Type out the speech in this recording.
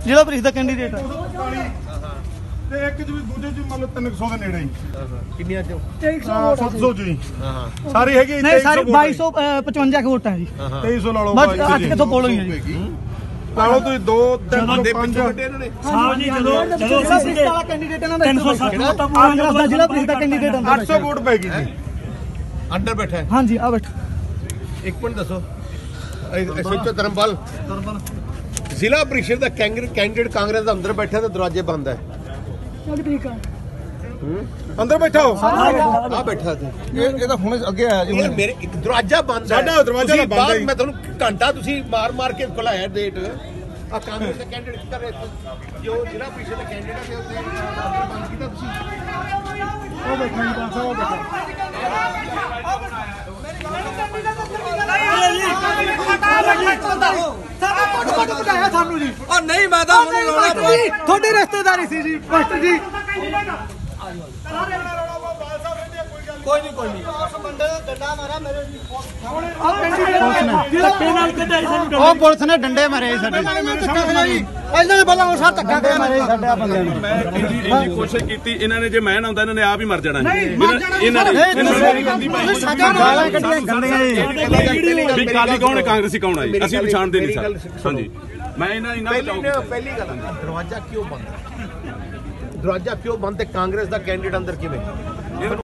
ਜ਼ਿਲ੍ਹਾ ਪ੍ਰੀਸ਼ਦ ਦਾ ਕੈਂਡੀਡੇਟ ਹੈ ਤੇ ਇੱਕ ਜੀ ਦੂਜੇ ਚ ਮੰਨ ਲਓ 300 ਦੇ ਨੇੜੇ ਹੀ ਕਿੰਨੀਆਂ ਚੋਂ 700 ਜੀ ਹਾਂ ਸਾਰੀ ਹੈਗੀ ਨਹੀਂ ਸਾਰੀ 2255 ਵੋਟਾਂ ਜੀ 2300 ਲਾ ਲਓ ਬਸ 8 ਕਿਥੋਂ ਕੋਲੋਂ ਹੀ ਹੈ ਜੀ ਲਾ ਲਓ ਤੁਸੀਂ 2 3 5 ਇਹਨਾਂ ਨੇ ਸਾਹਿਬ ਜੀ ਜਦੋਂ ਜ਼ਿਲ੍ਹਾ ਪ੍ਰੀਸ਼ਦ ਵਾਲਾ ਕੈਂਡੀਡੇਟ ਇਹਨਾਂ ਦਾ 360 ਵੋਟਾਂ ਕਾਂਗਰਸ ਦਾ ਜ਼ਿਲ੍ਹਾ ਪ੍ਰੀਸ਼ਦ ਦਾ ਕੈਂਡੀਡੇਟ 800 ਵੋਟ ਪੈ ਗਈ ਜੀ ਅੰਦਰ ਬੈਠਾ ਹੈ ਹਾਂਜੀ ਆ ਬੈਠ ਇੱਕ ਮਿੰਟ ਦੱਸੋ ਸੋਚੋ ਧਰਮਪਾਲ ਜ਼ਿਲ੍ਹਾ ਪ੍ਰੀਸ਼ਦ ਦਾ ਕੈਂਡੀਡੇਟ ਕਾਂਗਰਸ ਦਾ ਅੰਦਰ ਬੈਠਾ ਤੇ ਦਰਵਾਜ਼ੇ ਬੰਦ ਹੈ ਅੰਦਰ ਬੈਠਾ ਹੋ ਆ ਬੈਠਾ ਸੀ ਇਹ ਤਾਂ ਹੁਣ ਅੱਗੇ ਆਇਆ ਜੀ ਯਾਰ ਮੇਰੇ ਇੱਕ ਦਰਵਾਜ਼ਾ ਬੰਦ ਹੈ ਸਾਡਾ ਦਰਵਾਜ਼ਾ ਤੁਸੀਂ ਬੰਦ ਹੈ ਬਾਹਰ ਮੈਂ ਤੁਹਾਨੂੰ ਘੰਟਾ ਤੁਸੀਂ ਮਾਰ ਕੇ ਖੁਲਾਇਆ ਡੇਟ ਆ ਕਾਂਗਰਸ ਦਾ ਕੈਂਡੀਡੇਟ ਕਰ ਰਹੇ ਜੋ ਜ਼ਿਲ੍ਹਾ ਪ੍ਰੀਸ਼ਦ ਦਾ ਕੈਂਡੀਡੇਟ ਹੈ ਉਹਦੇ ਅੰਦਰ ਬੰਦ ਕੀਤਾ ਤੁਸੀਂ ਉਹ ਬੈਠਾ ਜੀ ਬਸ ਉਹ ਬੈਠਾ ਸਾਨੂੰ ਜੀ ਉਹ ਨਹੀਂ ਮੈਂ ਤਾਂ ਹੁਣ ਰੌਲਾ ਤੁਹਾਡੀ ਰਿਸ਼ਤੇਦਾਰੀ ਸੀ ਜੀ ਮਾਸਟਰ ਜੀ ਕੋਈ ਨਹੀਂ ਉਹ ਪੁਲਿਸ ਨੇ ਡੰਡੇ ਮਾਰੇ ਸਾਡੇ ਇਹਨਾਂ ਨੇ ਪਹਿਲਾਂ ਉਹ ਸਾਰ ਧੱਕਾ ਕਰਿਆ ਮਾਰੇ ਸਾਡੇ ਬੰਦਿਆਂ ਨੂੰ ਮੈਂ ਇੰਨੀ ਕੋਸ਼ਿਸ਼ ਕੀਤੀ ਇਹਨਾਂ ਨੇ ਜੇ ਮੈਂ ਨਾ ਹੁੰਦਾ ਇਹਨਾਂ ਨੇ ਆਪ ਹੀ ਮਰ ਜਾਣਾ ਇਹਨਾਂ ਨੇ ਸਾਡਾ ਗਾਲਾਂ ਕੱਢੀਆਂ ਗੰਦੀਆਂ ਵੀ ਕਾਲੀ ਕੌਣ ਹੈ ਕਾਂਗਰਸੀ ਕੌਣ ਹੈ ਅਸੀਂ ਪਛਾਣਦੇ ਨਹੀਂ ਸਰ ਹਾਂਜੀ ਮੈਂ ਇਹਨਾਂ ਪਹਿਲੀ ਗੱਲ ਦਰਵਾਜ਼ਾ ਕਿਉਂ ਬੰਦ ਤੇ ਕਾਂਗਰਸ ਦਾ ਕੈਂਡੀਡੇਟ ਅੰਦਰ ਕਿਵੇਂ